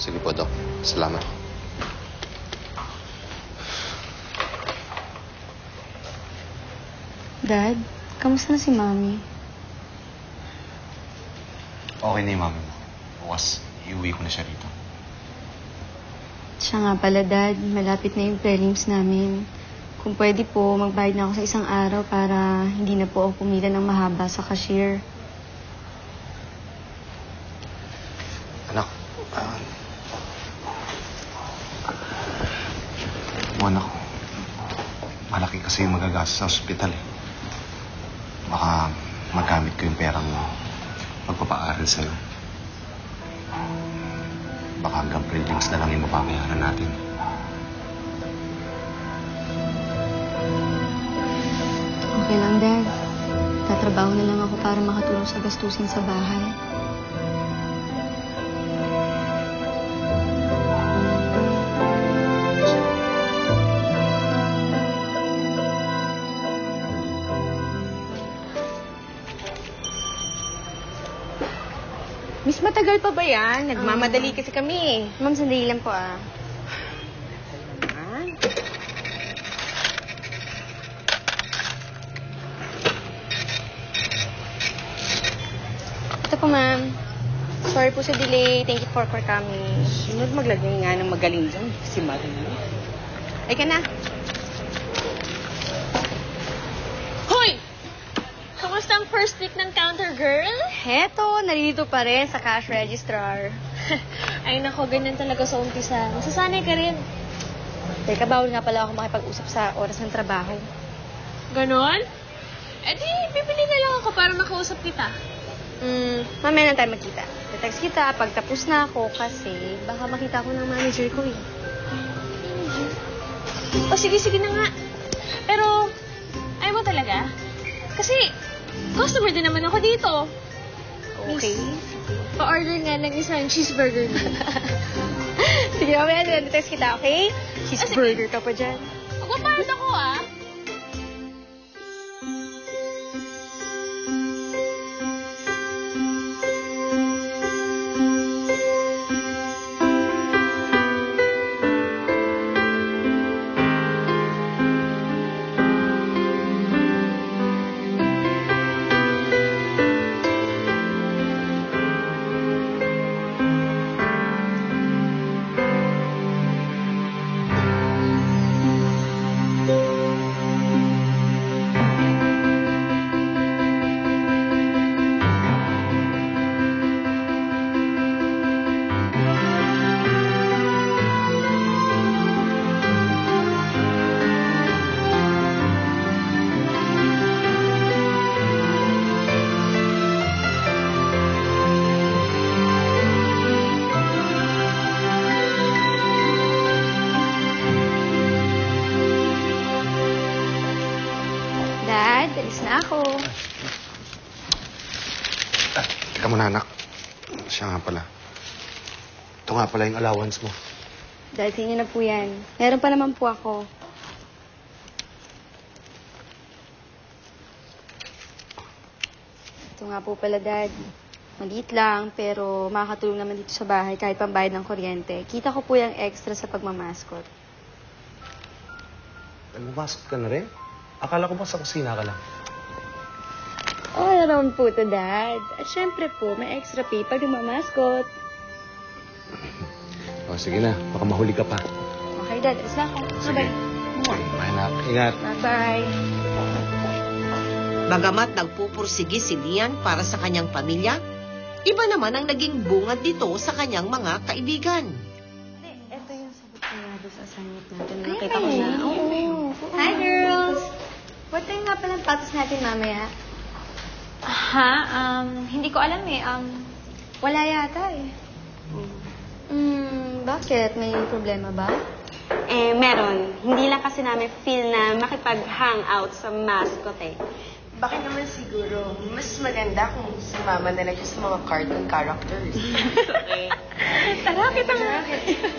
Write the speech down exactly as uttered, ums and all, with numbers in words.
Sige po, Dok. Salamat. Dad, kamusta na si Mami? Okay na yung mami mo. Bukas, iuwi ko na siya rito. Siya nga pala, Dad. Malapit na yung prelims namin. Kung pwede po, magbayad na ako sa isang araw para hindi na po ako pumila ng mahaba sa cashier. Anak, uh, mo anak, malaki kasi yung magagastos sa ospital eh. Baka magamit ko yung perang magpapaaral sa'yo. Baka hanggang prelims na lang yung mababayaran natin. Okay lang, Dad. Tatrabaho na lang ako para makatulong sa gastusin sa bahay. Miss, matagal pa ba yan? Nagmamadali kasi kami eh. Ma'am, sandali lang po ah. Naman. Ito po, ma'am. Sorry po sa delay. Thank you for, for coming. Sunod maglagay nga ng magaling dyan. Si Marie. Ay ka na. Hoy! Kamusta ang first week ng counter, girl? Heto, narito pa rin sa cash registrar. Ay nako, ganyan talaga sa umpisa. Masasanay ka rin. Teka, bawal nga pala ako makipag-usap sa oras ng trabaho. Ganon? Eh di, bibili na lang ako para makausap kita. Hmm, mamaya na tayo magkita. Text kita pag tapos na ako kasi baka makita ko ng manager ko eh. O sige, sige na nga. Pero, ayaw mo talaga? Kasi, customer din naman ako dito. Okay. Pa-order nga ng isang cheeseburger mo. Sige, mamaya na text kita, okay? Cheeseburger ka pa dyan. Magpapayad ako ah. Dad, alis na ako. Ah, teka muna, anak. Siya nga pala. Ito nga pala yung allowance mo. Dad, sa inyo na po yan. Meron pa naman po ako. Ito nga po pala, Dad. Maliit lang, pero makakatulong naman dito sa bahay kahit pambayad ng kuryente. Kita ko po yung extra sa pagmamaskot. Nagbumasok ka na rin? Akala ko ba sa kusina ka lang? All around po to, Dad. At syempre po, may extra pay pag nagmamaskot. O, sige na. Baka mahuli ka pa. Okay, Dad. Alis na ako. Sige. Bye. Bye, anak. Ingat. Bye-bye. Bagamat nagpupursigi si Lian para sa kanyang pamilya, iba naman ang naging bungad nito sa kanyang mga kaibigan. Ito yung sagot ko nga doon sa assignment natin. Ay, Nakita ko na. Oh. Oo. Hi, girls! What time nga palang patos natin mamaya? Ha? Um, hindi ko alam eh. Um, Wala yata eh. Hmm, bakit? May problema ba? Eh, meron. Hindi lang kasi namin feel na makipag-hangout sa mascot eh. Bakit naman siguro, mas maganda kung sumama na lang siya sa mga cartoon characters. Okay. tara, kita mo.